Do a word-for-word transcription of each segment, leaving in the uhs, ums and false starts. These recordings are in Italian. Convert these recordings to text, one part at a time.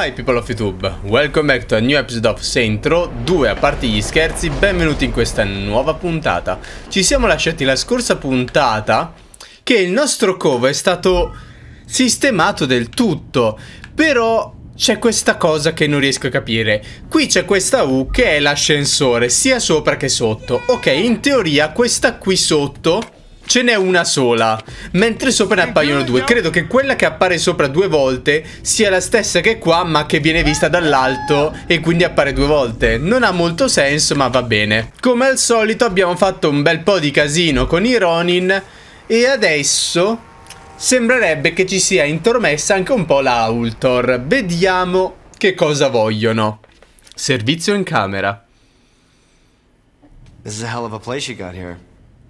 Hi people of YouTube, welcome back to a new episode of Saints Row due. A parte gli scherzi, benvenuti in questa nuova puntata. Ci siamo lasciati la scorsa puntata che il nostro covo è stato sistemato del tutto, però c'è questa cosa che non riesco a capire. Qui c'è questa U che è l'ascensore, sia sopra che sotto. Ok, in teoria questa qui sotto ce n'è una sola, mentre sopra ne appaiono due. Credo che quella che appare sopra due volte sia la stessa che qua, ma che viene vista dall'alto e quindi appare due volte. Non ha molto senso, ma va bene. Come al solito abbiamo fatto un bel po' di casino con i Ronin e adesso sembrerebbe che ci sia intromessa anche un po' la Ultor. Vediamo che cosa vogliono. Servizio in camera. This is a hell of a place you got here.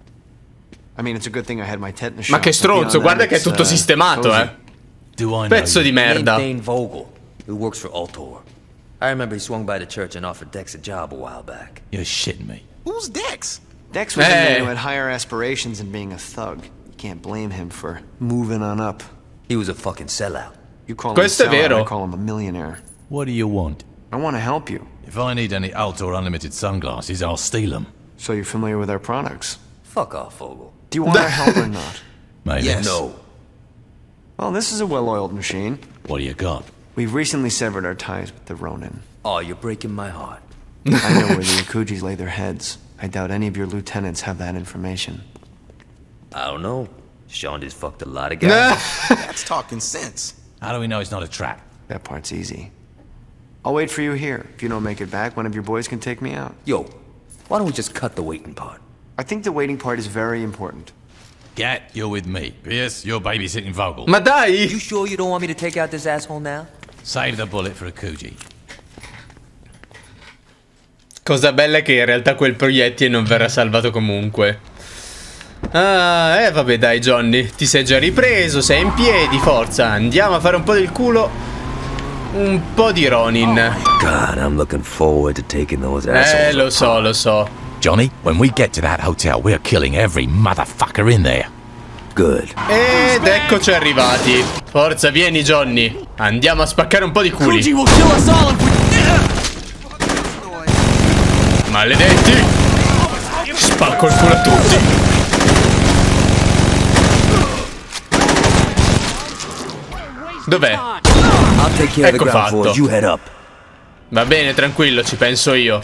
I mean, it's a good thing I had my tetanus shot. Ma che stronzo, guarda che è tutto sistemato, eh. Pezzo di merda. Dane Vogel, who works for Ultor. I remember he swung by the church and offered Dex a job a while back. You're shitting me. Who's Dex? Dex was a man who had higher aspirations than being a thug. You can't blame him for moving on up. He was a fucking sellout. You call him Questo a è sellout, vero. I call him a millionaire. What do you want? I want to help you. If I need any Ultor Unlimited sunglasses, I'll steal them. So you're familiar with our products? Fuck off, Vogel. Do you want our help or not? Maybe. Yes. No. Well, this is a well-oiled machine. What do you got? We've recently severed our ties with the Ronin. Oh, you're breaking my heart. I know where the Yakujis lay their heads. I doubt any of your lieutenants have that information. I don't know. Sean just fucked a lot of guys. That's talking sense. How do we know it's not a trap? That part's easy. I'll wait for you here. If you don't make it back, one of your boys can take me out. Yo, why don't we just cut the waiting part? I think the waiting part is very important. Gat, you're with me. Pierce, you're babysitting Vogel. Ma dai! You sure you don't want me to take out this asshole now? Save the bullet for Akuji. Cosa bella è che in realtà quel proiettile non verrà salvato comunque. Ah, eh vabbè dai Johnny, ti sei già ripreso, sei in piedi, forza, andiamo a fare un po' del culo. Un po' di Ronin. God, I'm looking forward to taking those Eh, lo so, lo so. Johnny, when we get to that hotel, we're killing every motherfucker in there. Good. Ed eccoci arrivati. Forza, vieni Johnny. Andiamo a spaccare un po' di culi. Maledetti. Spacco il culo a tutti. Dov'è? Ecco fatto. Va bene, tranquillo, ci penso io.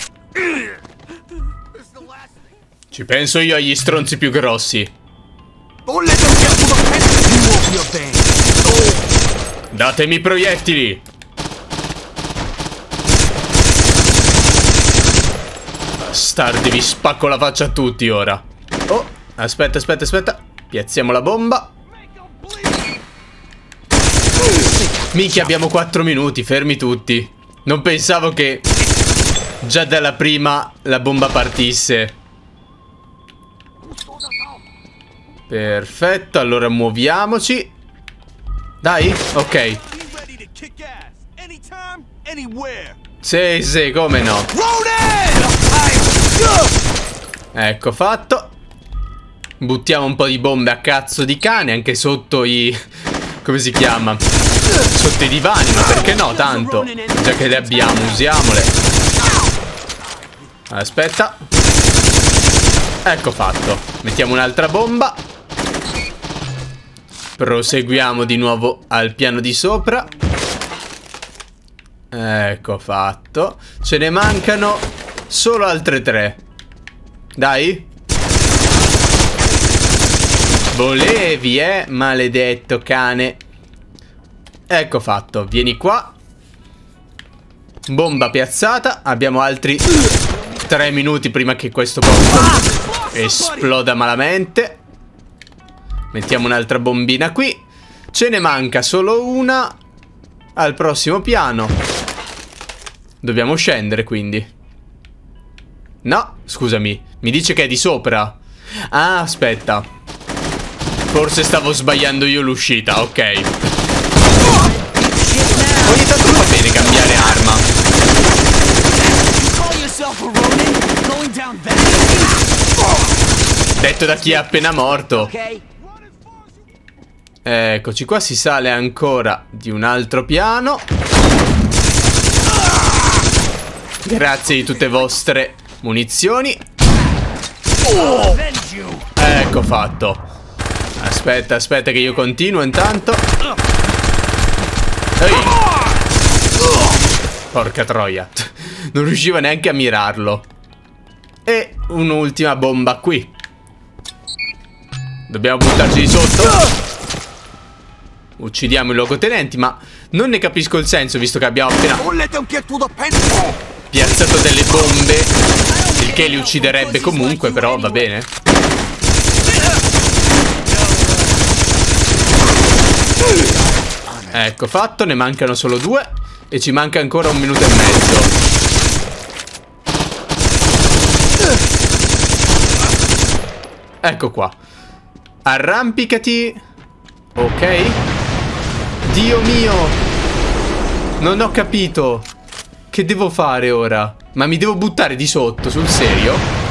Ci penso io agli stronzi più grossi. Datemi proiettili. Bastardi, vi spacco la faccia a tutti ora. Oh, aspetta, aspetta, aspetta. Piazziamo la bomba. Minchia, abbiamo quattro minuti, fermi tutti. Non pensavo che già dalla prima la bomba partisse. Perfetto, allora muoviamoci. Dai, ok. Sì, sì, come no. Ecco fatto. Buttiamo un po' di bombe a cazzo di cane, anche sotto i... come si chiama? Sotto i divani, ma perché no, tanto. Già che le abbiamo, usiamole. Aspetta. Ecco fatto. Mettiamo un'altra bomba. Proseguiamo di nuovo al piano di sopra. Ecco fatto. Ce ne mancano solo altre tre. Dai. Volevi, eh, maledetto cane. Ecco fatto. Vieni qua. Bomba piazzata. Abbiamo altri tre minuti prima che questo posto esploda malamente. Mettiamo un'altra bombina qui. Ce ne manca solo una al prossimo piano. Dobbiamo scendere quindi. No, scusami. Mi dice che è di sopra. Ah, aspetta. Forse stavo sbagliando io l'uscita, ok. Ogni tanto fa bene cambiare arma. Detto da chi è appena morto. Eccoci qua, si sale ancora di un altro piano. Grazie di tutte vostre munizioni. Oh. Ecco fatto. Aspetta, aspetta che io continuo intanto. Ehi. Porca troia. Non riuscivo neanche a mirarlo. E un'ultima bomba qui. Dobbiamo buttarci di sotto. Uccidiamo i luogotenenti, ma non ne capisco il senso, visto che abbiamo appena piazzato delle bombe, il che li ucciderebbe comunque, però va bene. Ecco fatto, ne mancano solo due e ci manca ancora un minuto e mezzo. Ecco qua. Arrampicati. Ok. Dio mio. Non ho capito. Che devo fare ora? Ma mi devo buttare di sotto, sul serio?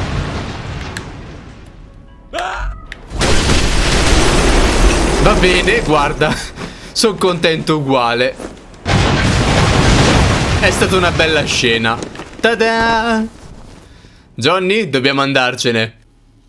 Va bene, guarda. Sono contento uguale. È stata una bella scena. Ta-da! Johnny, dobbiamo andarcene.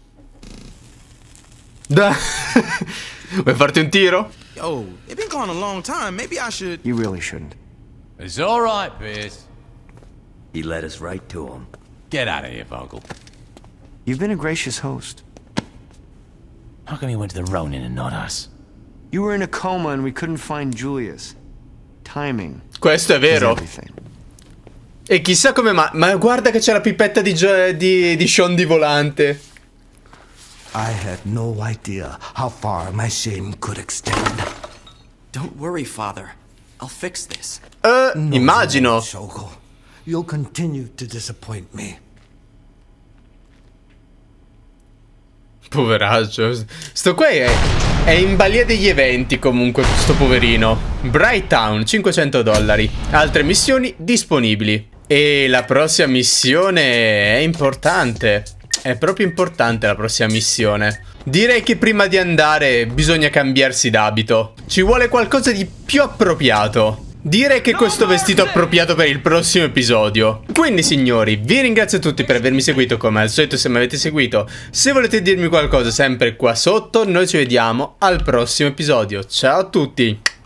Da. Vuoi farti un tiro? Yo, it's been gone a long time. Maybe I should. You really shouldn't. It's all right, Pierce. He led us right to him. Get out of here, Vogel. You've been a gracious host. How come he went to the Ronin and not us? You were in a coma and we couldn't find Julius. Timing. Questo è is vero. everything. E chissà come mai. Ma guarda che c'è la pipetta di, Gio di, di Sean di volante. I had no idea how far my shame could extend. Don't worry, Father. I'll fix this. Uh, No, immagino. Shogol. You'll continue to disappoint me. Poveraccio. Sto qua è, è in balia degli eventi comunque, sto poverino. Bright Town, cinquecento dollari. Altre missioni disponibili. E la prossima missione è importante. È proprio importante la prossima missione. Direi che prima di andare bisogna cambiarsi d'abito. Ci vuole qualcosa di più appropriato. Direi che questo vestito è appropriato per il prossimo episodio. Quindi signori, vi ringrazio tutti per avermi seguito come al solito se mi avete seguito. Se volete dirmi qualcosa sempre qua sotto, noi ci vediamo al prossimo episodio. Ciao a tutti!